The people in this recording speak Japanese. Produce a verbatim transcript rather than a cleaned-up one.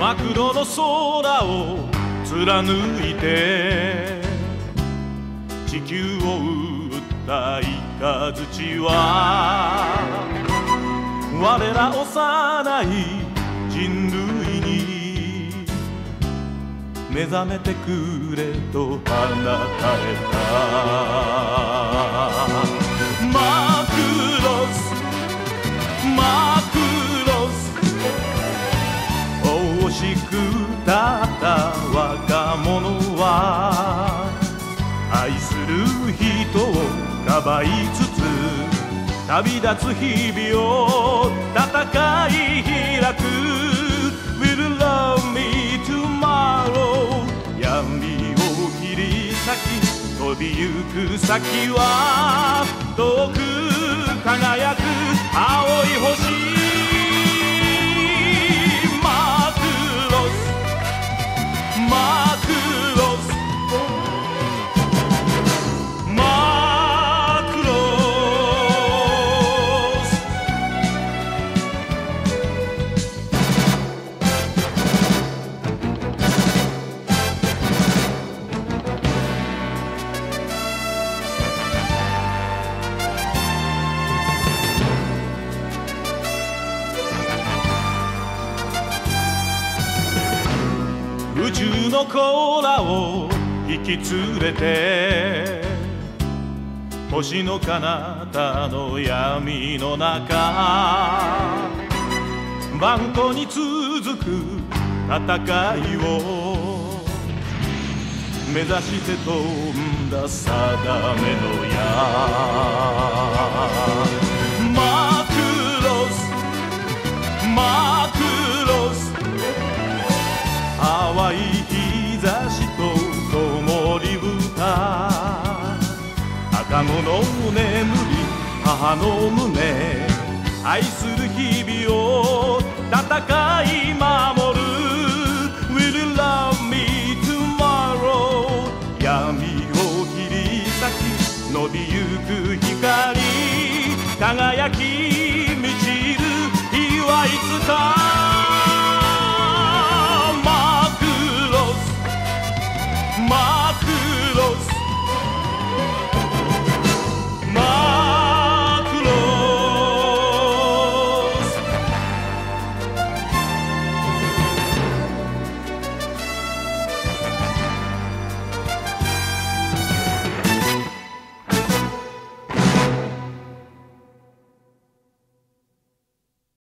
真っ黒の空を貫いて地球を打った雷は我ら幼い人類に目覚めてくれと放たれた。マクロスマクロス惜しくたった若者は愛する人をかばいつつ旅立つ日々を戦い開く Will love me tomorrow 闇を切り裂き飛びゆく先は遠く輝く青い星マクロスマクロスマクロス宇宙の子らを引き連れて星の彼方の闇の中万古に続く戦いを目指して飛んだ定めの矢マクロスマクロス淡い日差しと灯り豚赤子の眠り母の胸愛する日々を戦い守る Will you love me tomorrow 闇を切り裂き伸びゆく光輝き満ちる日はいつか